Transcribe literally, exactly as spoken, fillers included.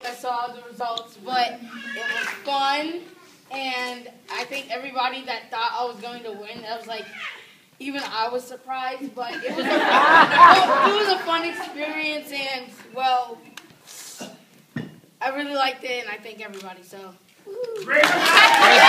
I saw the results, but it was fun, and I think everybody that thought I was going to win, I was like, even I was surprised, but it was a, it was a fun experience, and, well, I really liked it, and I thank everybody, so. Woo.